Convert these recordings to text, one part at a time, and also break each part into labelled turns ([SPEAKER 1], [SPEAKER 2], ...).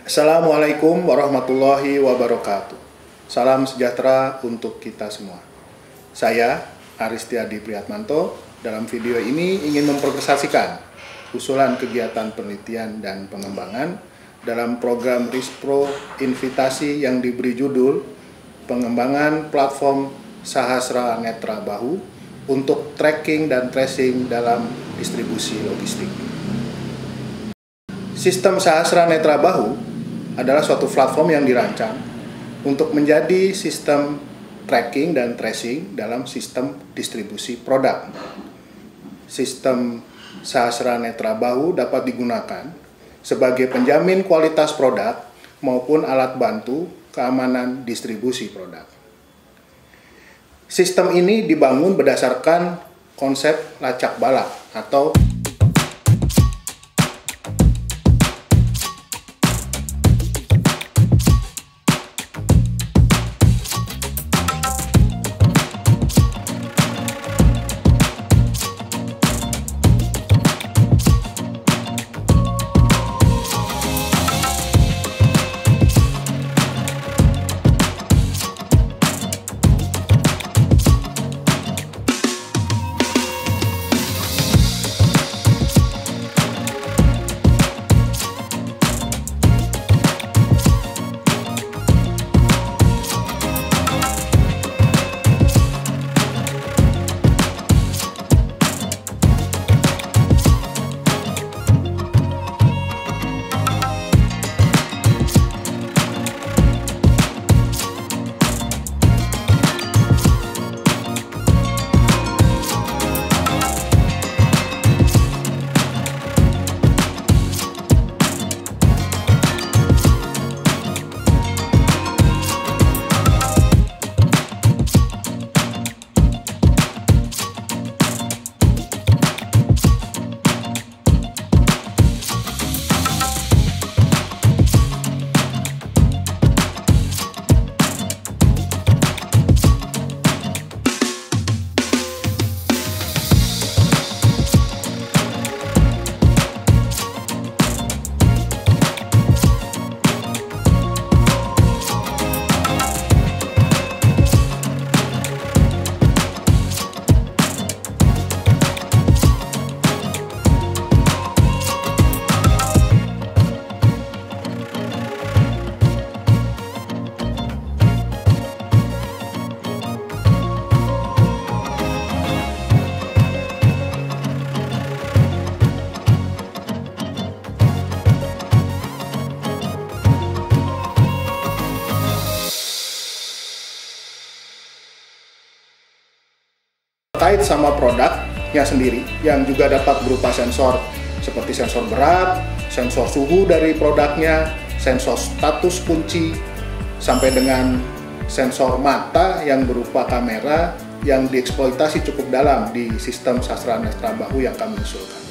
[SPEAKER 1] Assalamualaikum warahmatullahi wabarakatuh. Salam sejahtera untuk kita semua. Saya, Aristiadi Priyatmanto, dalam video ini ingin mempresentasikan usulan kegiatan penelitian dan pengembangan dalam program RISPRO Invitasi yang diberi judul Pengembangan Platform Sahasra Netra Bahu untuk Tracking dan Tracing dalam Distribusi Logistik. Sistem Sahasra Netra Bahu adalah suatu platform yang dirancang untuk menjadi sistem tracking dan tracing dalam sistem distribusi produk. Sistem Sahasra Netra Bahu dapat digunakan sebagai penjamin kualitas produk maupun alat bantu keamanan distribusi produk. Sistem ini dibangun berdasarkan konsep lacak balak atau terkait sama produknya sendiri yang juga dapat berupa sensor seperti sensor berat, sensor suhu dari produknya, sensor status kunci, sampai dengan sensor mata yang berupa kamera yang dieksploitasi cukup dalam di sistem Sahasra Netra Bahu yang kami usulkan.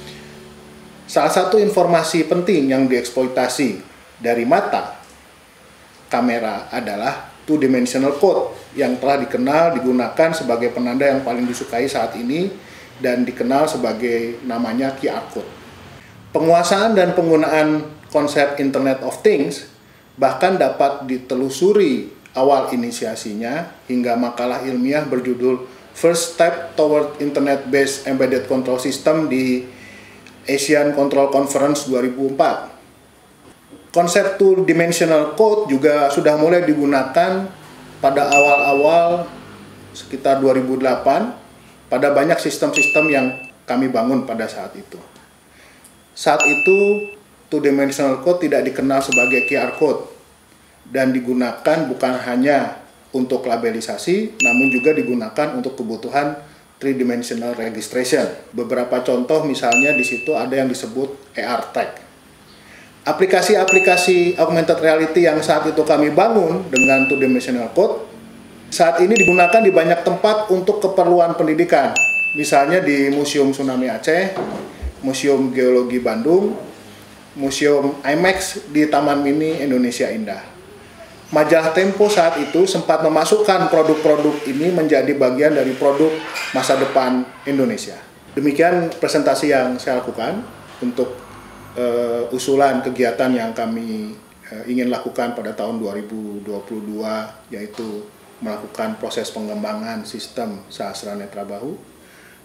[SPEAKER 1] Salah satu informasi penting yang dieksploitasi dari mata kamera adalah two-dimensional code yang telah dikenal digunakan sebagai penanda yang paling disukai saat ini dan dikenal sebagai namanya QR code. Penguasaan dan penggunaan konsep Internet of Things bahkan dapat ditelusuri awal inisiasinya hingga makalah ilmiah berjudul First Step Toward Internet-Based Embedded Control System di Asian Control Conference 2004. Konsep two-dimensional code juga sudah mulai digunakan pada awal-awal sekitar 2008 pada banyak sistem-sistem yang kami bangun pada saat itu. Saat itu, two-dimensional code tidak dikenal sebagai QR code dan digunakan bukan hanya untuk labelisasi, namun juga digunakan untuk kebutuhan three-dimensional registration. Beberapa contoh misalnya di situ ada yang disebut AR tag. Aplikasi-aplikasi augmented reality yang saat itu kami bangun dengan two-dimensional code saat ini digunakan di banyak tempat untuk keperluan pendidikan. Misalnya di Museum Tsunami Aceh, Museum Geologi Bandung, Museum IMAX di Taman Mini Indonesia Indah. Majalah Tempo saat itu sempat memasukkan produk-produk ini menjadi bagian dari produk masa depan Indonesia. Demikian presentasi yang saya lakukan untuk usulan kegiatan yang kami ingin lakukan pada tahun 2022, yaitu melakukan proses pengembangan sistem Sahasra Netra Bahu.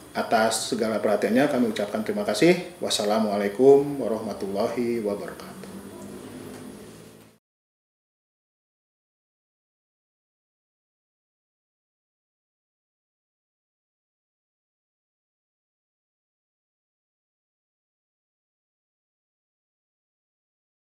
[SPEAKER 1] Atas segala perhatiannya kami ucapkan terima kasih. Wassalamualaikum warahmatullahi wabarakatuh.